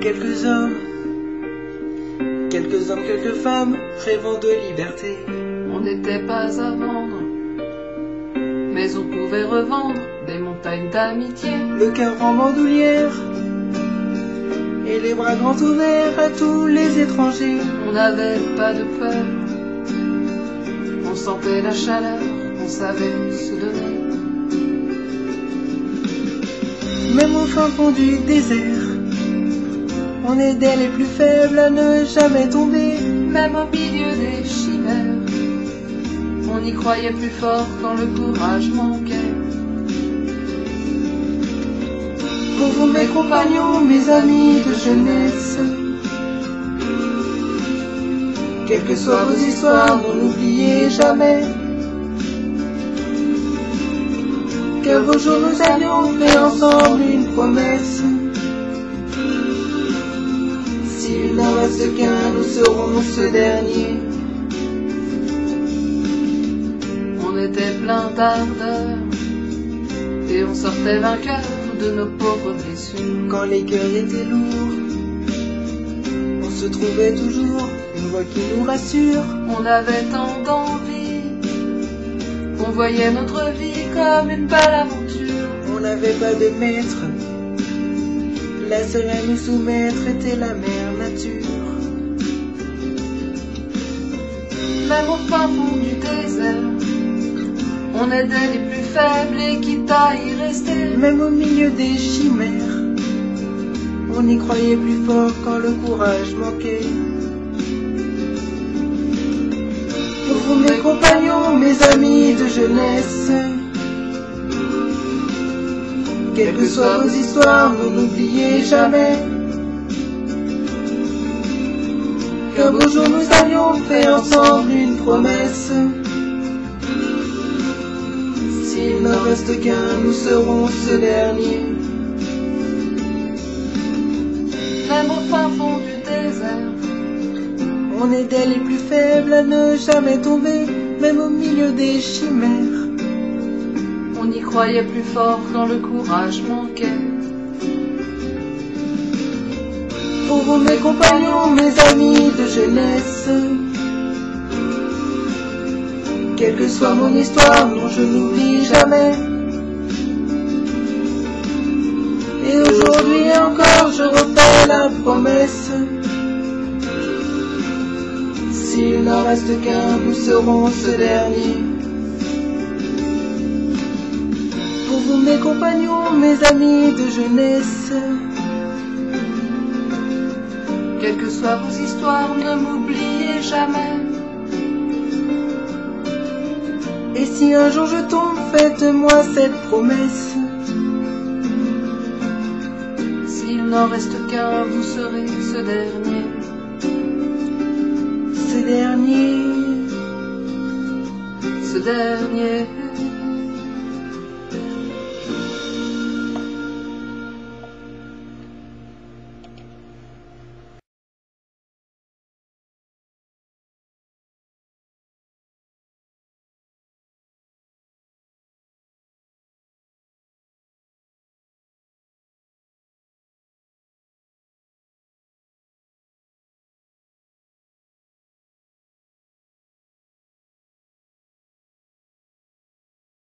quelques hommes, quelques femmes rêvant de liberté. On n'était pas à vendre, mais on pouvait revendre des montagnes d'amitié. Le cœur en bandoulière et les bras grands ouverts à tous les étrangers. On n'avait pas de peur, on sentait la chaleur, on savait se donner. Même au fin fond du désert, on aidait les plus faibles à ne jamais tomber. Même au milieu des chimères, on y croyait plus fort quand le courage manquait. Pour vous mes compagnons, mes amis de jeunesse, quelles que soient vos histoires, n'oubliez jamais qu'un beau jour nous allions faire ensemble une promesse. S'il n'en reste qu'un, nous serons ce dernier. On était plein d'ardeur et on sortait vainqueur de nos pauvres blessures. Quand les cœurs étaient lourds, on se trouvait toujours une voix qui nous rassure. On avait tant d'envie, on voyait notre vie comme une belle aventure. On n'avait pas de maître, la seule à nous soumettre était la mère nature. Même au fin fond du désert, on aidait les plus faibles et quitte à y rester. Même au milieu des chimères, on y croyait plus fort quand le courage manquait. Pour vous mes compagnons, mes amis de jeunesse, quelles que soient vos histoires, n'oubliez jamais qu'un beau jour nous allions faire ensemble une promesse. S'il n'en reste qu'un, nous serons ce dernier. Même au fin fond du désert, on aidait les plus faibles à ne jamais tomber. Même au milieu des chimères, on y croyait plus fort quand le courage manquait. Pour vous mes compagnons, mes amis de jeunesse, quelle que soit mon histoire, non je n'oublie jamais. Et aujourd'hui encore je refais la promesse. S'il n'en reste qu'un, nous serons ce dernier. Pour vous mes compagnons, mes amis de jeunesse, quelles que soient vos histoires, ne m'oubliez jamais. Et si un jour je tombe, faites-moi cette promesse. S'il n'en reste qu'un, vous serez ce dernier. Ce dernier. Ce dernier.